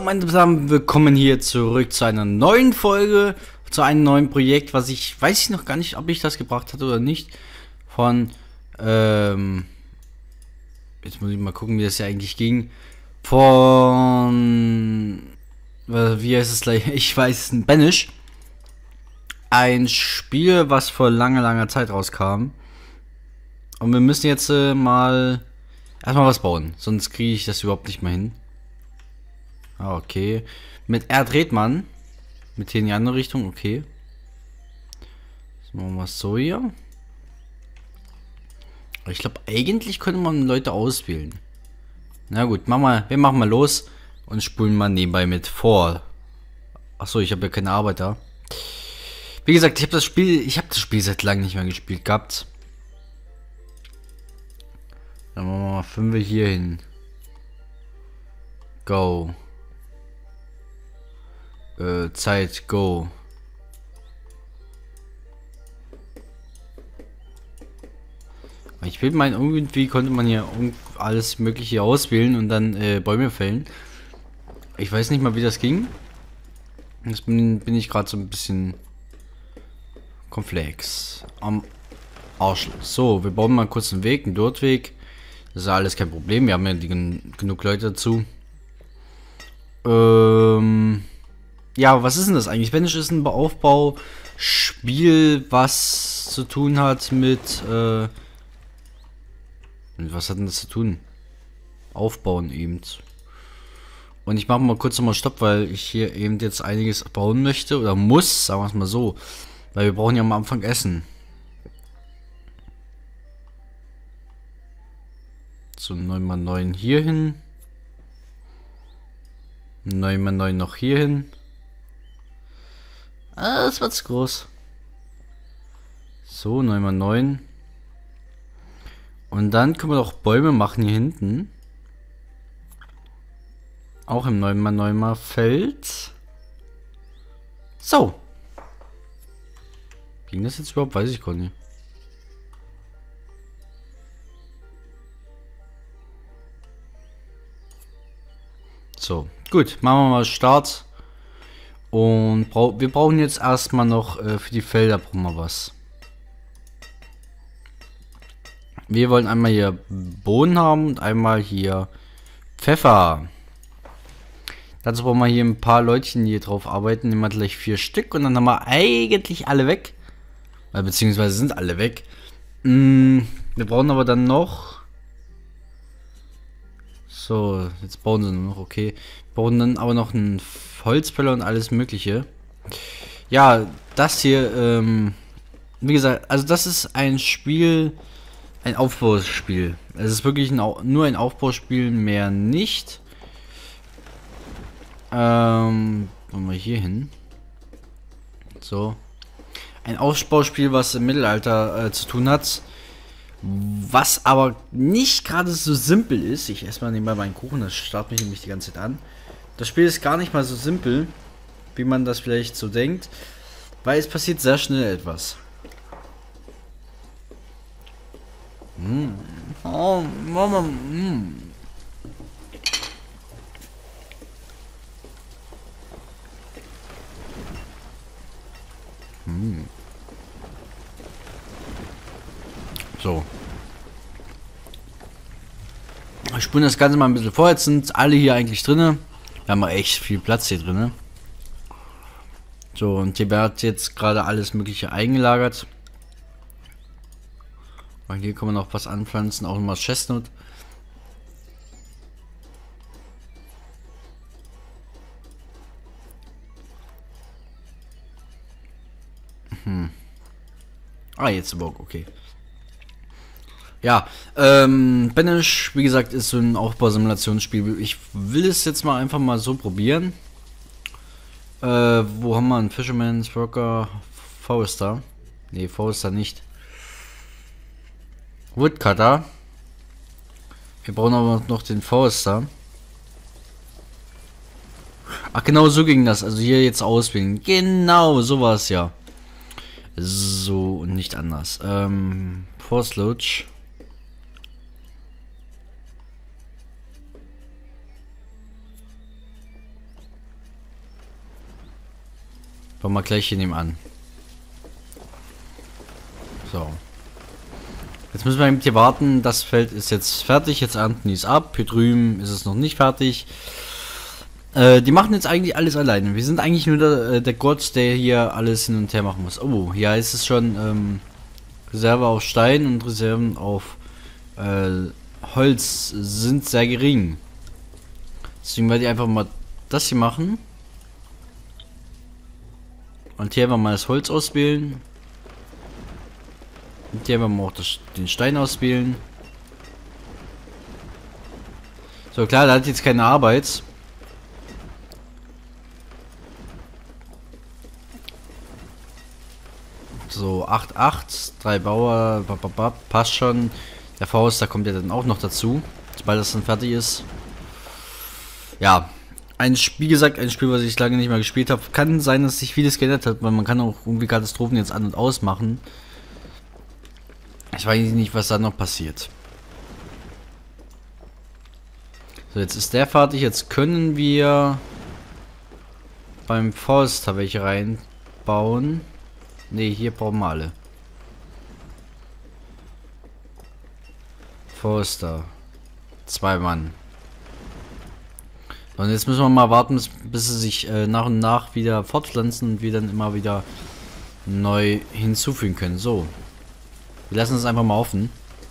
meine Damen, willkommen hier zurück zu einer neuen Folge, zu einem neuen Projekt, was ich, weiß ich noch gar nicht, ob ich das gebracht hatte oder nicht, von, jetzt muss ich mal gucken, wie das ja eigentlich ging, von, wie heißt es gleich, ich weiß, Banish, ein Spiel, was vor langer Zeit rauskam, und wir müssen jetzt mal erstmal was bauen, sonst kriege ich das überhaupt nicht mehr hin. Ah, okay. Mit R dreht man. Mit hier in die andere Richtung, okay. Jetzt machen wir es so hier. Ich glaube, eigentlich könnte man Leute auswählen. Na gut, wir machen mal los und spulen mal nebenbei mit vor. Achso, ich habe ja keine Arbeiter. Wie gesagt, ich habe das Spiel seit langem nicht mehr gespielt gehabt. Dann machen wir mal 5 hier hin. Go. Zeit, go. Ich will meinen, irgendwie konnte man hier alles Mögliche auswählen und dann Bäume fällen. Ich weiß nicht mal, wie das ging. Jetzt bin ich gerade so ein bisschen komplex am Arsch. So, wir bauen mal kurz einen Weg, einen Durtweg. Das ist alles kein Problem. Wir haben ja genug Leute dazu. Ja, was ist denn das eigentlich? Banish ist ein Aufbauspiel, was zu tun hat mit, was hat denn das zu tun? Aufbauen eben. Und ich mache mal kurz nochmal Stopp, weil ich hier eben jetzt einiges bauen möchte, oder muss, sagen wir es mal so. Weil wir brauchen ja am Anfang Essen. So, 9x9 hier hin. 9x9 noch hier hin. Ah, das wird zu groß. So, 9x9. Und dann können wir doch Bäume machen hier hinten. Auch im 9x9 Feld. So. Ging das jetzt überhaupt? Weiß ich gar nicht. So, gut. Machen wir mal Start. Und wir brauchen jetzt erstmal noch für die Felder brauchen wir was. Wir wollen einmal hier Bohnen haben und einmal hier Pfeffer. Dazu brauchen wir hier ein paar Leutchen, die hier drauf arbeiten. Nehmen wir gleich 4 Stück und dann haben wir eigentlich alle weg. Beziehungsweise sind alle weg. Wir brauchen aber dann noch... So, jetzt bauen sie nur noch, okay. Wir brauchen dann aber noch einen Holzfäller und alles mögliche. Ja, das hier, wie gesagt, also das ist ein Spiel, ein Aufbauspiel. Es ist wirklich nur ein Aufbauspiel, mehr nicht. Wollen wir hier hin. So. Ein Aufbauspiel, was im Mittelalter zu tun hat. Was aber nicht gerade so simpel ist. Ich esse mal nebenbei meinen Kuchen, das starrt mich nämlich die ganze Zeit an. Das Spiel ist gar nicht mal so simpel, wie man das vielleicht so denkt, weil es passiert sehr schnell etwas. Oh, Mama. So. Wir spulen das Ganze mal ein bisschen vor. Jetzt sind alle hier eigentlich drinne. Wir haben echt viel Platz hier drinne. So, und hier wird jetzt gerade alles Mögliche eingelagert. Und hier kann man noch was anpflanzen, auch nochmal Chestnut. Ah, jetzt aber okay. Ja, Banish, wie gesagt, ist so ein Aufbausimulationsspiel. Ich will es jetzt mal einfach mal so probieren. Wo haben wir einen Fisherman's Worker? Forester? Ne, Forester nicht. Woodcutter. Wir brauchen aber noch den Forester. Ach, genau so ging das. Also hier jetzt auswählen. Genau, so war es ja. So und nicht anders. Force Lodge. Bauen wir gleich hier nebenan. So. Jetzt müssen wir eben hier warten. Das Feld ist jetzt fertig. Jetzt ernten die es ab. Hier drüben ist es noch nicht fertig. Die machen jetzt eigentlich alles alleine. Wir sind eigentlich nur der Gott, der hier alles hin und her machen muss. Oh, hier ist es schon Reserve auf Stein und Reserven auf Holz sind sehr gering. Deswegen werde ich einfach mal das hier machen. Und hier einfach mal das Holz auswählen. Und hier werden wir auch den Stein auswählen. So, klar, da hat jetzt keine Arbeit. So, 8, 3 Bauer, passt schon. Der Faust, da kommt ja dann auch noch dazu, sobald das dann fertig ist. Ja, wie gesagt, ein Spiel, was ich lange nicht mehr gespielt habe. Kann sein, dass sich vieles geändert hat, weil man kann auch irgendwie Katastrophen jetzt an- und ausmachen. Ich weiß nicht, was da noch passiert. So, jetzt ist der fertig. Jetzt können wir beim Forster welche reinbauen. Ne, hier brauchen wir alle. Forster. 2 Mann. Und jetzt müssen wir mal warten, bis sie sich nach und nach wieder fortpflanzen und wir dann immer wieder neu hinzufügen können. So. Wir lassen es einfach mal offen.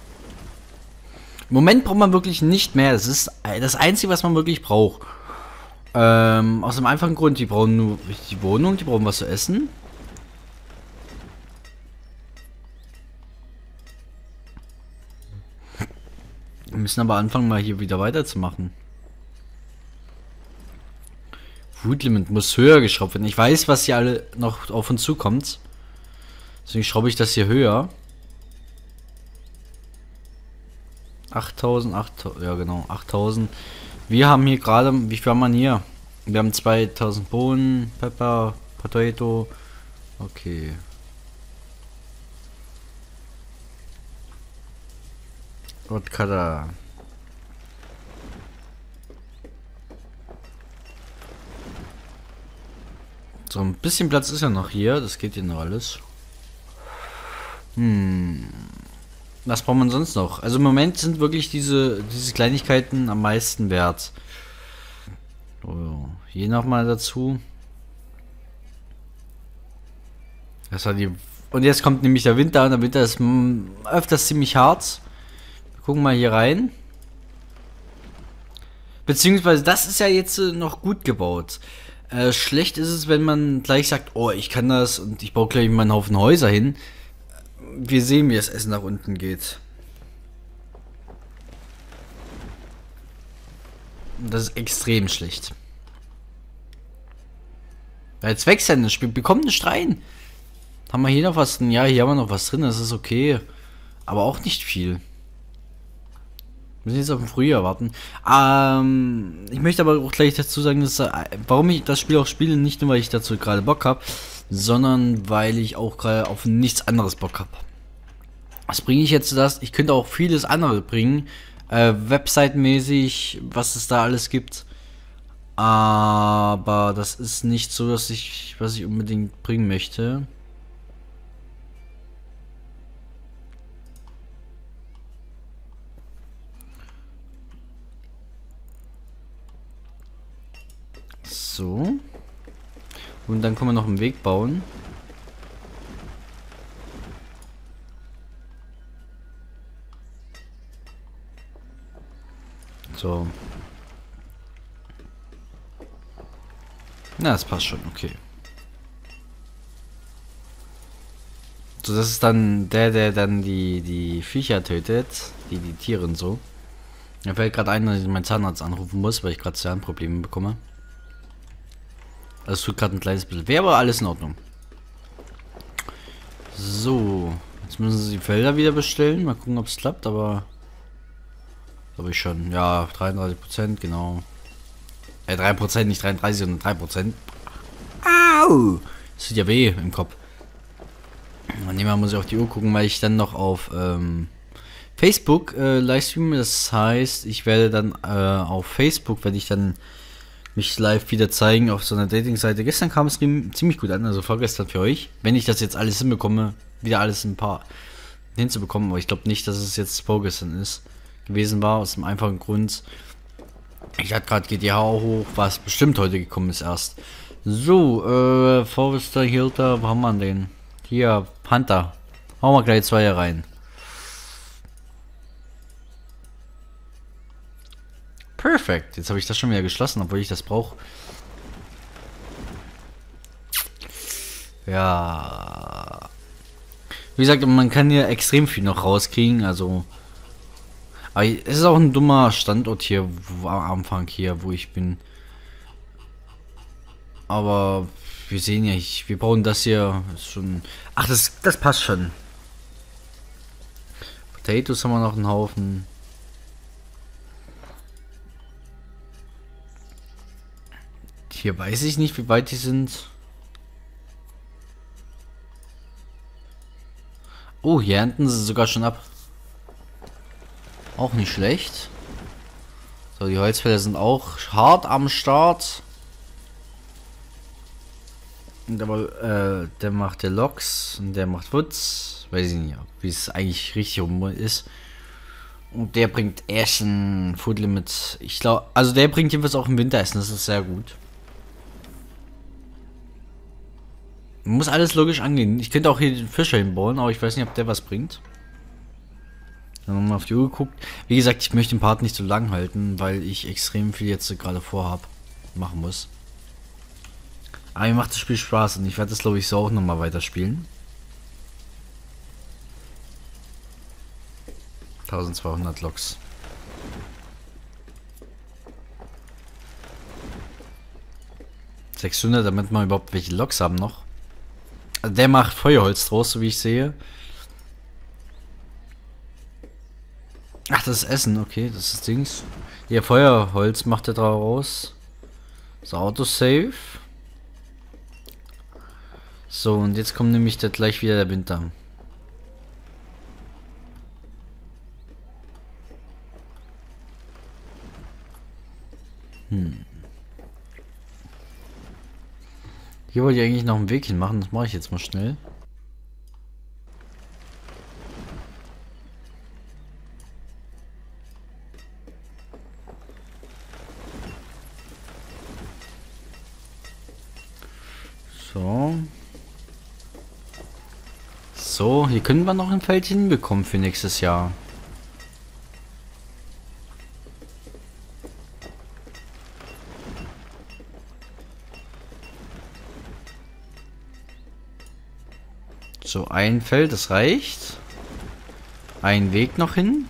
Im Moment braucht man wirklich nicht mehr. Das ist das Einzige, was man wirklich braucht. Aus dem einfachen Grund, die brauchen nur die Wohnung, die brauchen was zu essen. Wir müssen aber anfangen, mal hier wieder weiterzumachen. Food Limit muss höher geschraubt werden. Ich weiß, was hier alle noch auf uns zukommt. Deswegen schraube ich das hier höher. 8000, ja genau, 8000. Wir haben hier gerade, wie viel haben wir hier? Wir haben 2000 Bohnen, Pepper, Potato. Okay. Woodcutter. So, ein bisschen Platz ist ja noch hier. Das geht ja noch alles. Was braucht man sonst noch? Also im Moment sind wirklich diese Kleinigkeiten am meisten wert. So, hier nochmal dazu. Das war die. Und jetzt kommt nämlich der Winter. Und der Winter ist öfters ziemlich hart. Wir gucken mal hier rein. Beziehungsweise das ist ja jetzt noch gut gebaut. Schlecht ist es, wenn man gleich sagt, oh, ich kann das und ich baue gleich mal einen Haufen Häuser hin. Wir sehen, wie das Essen nach unten geht. Das ist extrem schlecht. Jetzt wächst ja das Spiel. Wir kommen nicht rein. Haben wir hier noch was drin? Ja, hier haben wir noch was drin. Das ist okay. Aber auch nicht viel. Wir müssen jetzt auf den Frühjahr warten. Ich möchte aber auch gleich dazu sagen, dass, warum ich das Spiel auch spiele, nicht nur weil ich dazu gerade Bock habe, sondern weil ich auch gerade auf nichts anderes Bock habe. Was bringe ich jetzt das? Ich könnte auch vieles andere bringen. Website-mäßig, was es da alles gibt. Aber das ist nicht so, was ich unbedingt bringen möchte. So. Und dann können wir noch einen Weg bauen. So. Na, das passt schon, okay. So, das ist dann der dann die Viecher tötet, die Tiere und so. Mir fällt gerade ein, dass ich meinen Zahnarzt anrufen muss, weil ich gerade Zahnprobleme bekomme. Das tut gerade ein kleines bisschen. Wäre aber alles in Ordnung. So, jetzt müssen sie die Felder wieder bestellen. Mal gucken, ob es klappt, aber glaube ich schon. Ja, 33%, genau. 3%, nicht 33, sondern 3%. Au! Das tut ja weh im Kopf. Und nebenbei muss ich auf die Uhr gucken, weil ich dann noch auf Facebook livestreame. Das heißt, ich werde dann auf Facebook, werde ich dann mich live wieder zeigen auf so einer Dating-Seite. Gestern kam es ziemlich gut an, also vorgestern für euch. Wenn ich das jetzt alles hinbekomme, wieder alles ein paar hinzubekommen, aber ich glaube nicht, dass es jetzt vorgestern gewesen war, aus dem einfachen Grund. Ich hatte gerade GTH hoch, was bestimmt heute gekommen ist erst. So, Forrester, Hilter, wo haben wir den? Hier, Panther. Hauen wir gleich 2 hier rein. Perfekt. Jetzt habe ich das schon wieder geschlossen, obwohl ich das brauche. Ja. Wie gesagt, man kann hier extrem viel noch rauskriegen, also. Aber es ist auch ein dummer Standort hier, am Anfang hier, wo ich bin. Aber wir sehen ja, wir brauchen das hier ist schon. Ach, das passt schon. Potatoes haben wir noch einen Haufen. Hier weiß ich nicht, wie weit die sind. Oh, hier ernten sie sogar schon ab. Auch nicht schlecht. So, die Holzfäller sind auch hart am Start. Und aber, der macht der Loks und der macht Woods. Weiß ich nicht, wie es eigentlich richtig rum ist. Und der bringt Essen, Food Limit. Ich glaube, also der bringt jedenfalls auch im Winter Essen, das ist sehr gut. Muss alles logisch angehen. Ich könnte auch hier den Fischer hinbauen, aber ich weiß nicht, ob der was bringt. Dann nochmal auf die Uhr geguckt. Wie gesagt, ich möchte den Part nicht so lang halten, weil ich extrem viel jetzt gerade vorhab, machen muss. Aber mir macht das Spiel Spaß und ich werde das, glaube ich, so auch nochmal weiterspielen. 1200 Loks. $600, damit wir überhaupt welche Loks haben noch. Also der macht Feuerholz draus, so wie ich sehe. Ach, das ist Essen, okay, das ist Dings. Hier, Feuerholz macht er draus. So, Autosave. So, und jetzt kommt nämlich gleich wieder der Winter. Hier wollte ich eigentlich noch einen Weg hin machen, das mache ich jetzt mal schnell. So. So, hier können wir noch ein Feld hinbekommen für nächstes Jahr. So, ein Feld, das reicht. Ein Weg noch hin.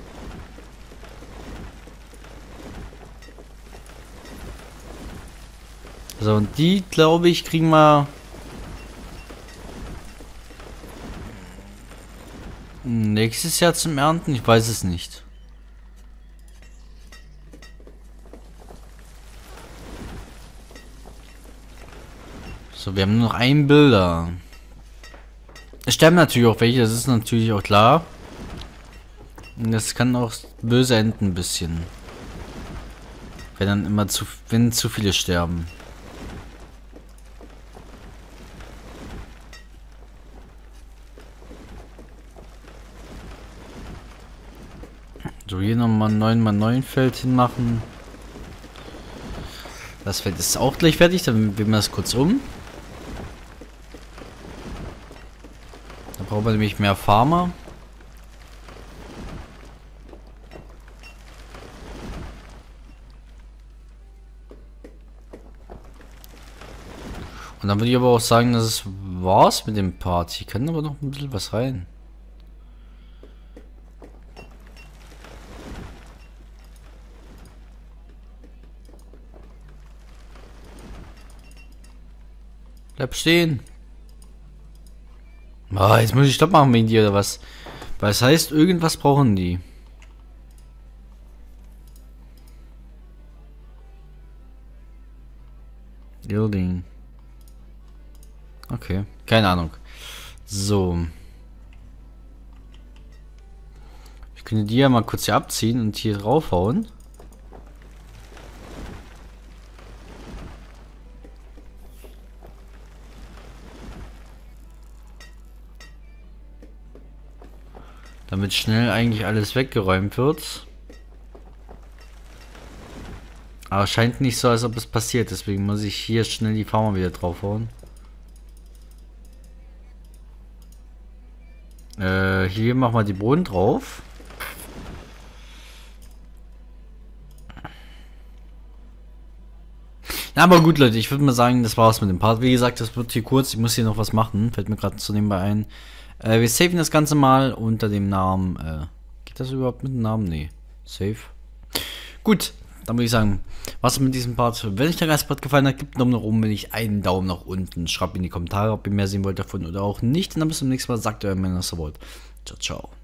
So, und die, glaube ich, kriegen wir nächstes Jahr zum Ernten. Ich weiß es nicht. So, wir haben nur noch einen Bilder. Es sterben natürlich auch welche, das ist natürlich auch klar. Und das kann auch böse enden ein bisschen. Wenn dann immer wenn zu viele sterben. So, hier nochmal 9x9 Feld hinmachen. Das Feld ist auch gleich fertig, dann wählen wir das kurz um. Da brauchen wir nämlich mehr Farmer. Und dann würde ich aber auch sagen, dass es war's mit dem Part. Hier kann aber noch ein bisschen was rein. Bleib stehen. Ah, jetzt muss ich Stopp machen wegen dir oder was? Weil es heißt, irgendwas brauchen die. Building. Okay, keine Ahnung. So. Ich könnte die ja mal kurz hier abziehen und hier draufhauen. Damit schnell eigentlich alles weggeräumt wird. Aber scheint nicht so, als ob es passiert. Deswegen muss ich hier schnell die Farmer wieder draufhauen. Hier machen wir die Bohnen drauf. Na, aber gut, Leute, ich würde mal sagen, das war's mit dem Part. Wie gesagt, das wird hier kurz. Ich muss hier noch was machen. Fällt mir gerade zu nebenbei ein. Wir saven das Ganze mal unter dem Namen. Geht das überhaupt mit dem Namen? Nee. Save. Gut, dann würde ich sagen, was mit diesem Part. Wenn euch der Part gefallen hat, gebt einen Daumen nach oben, wenn ich einen Daumen nach unten. Schreibt in die Kommentare, ob ihr mehr sehen wollt davon oder auch nicht. Und dann bis zum nächsten Mal. Sagt euer Männer Support. Ciao, ciao.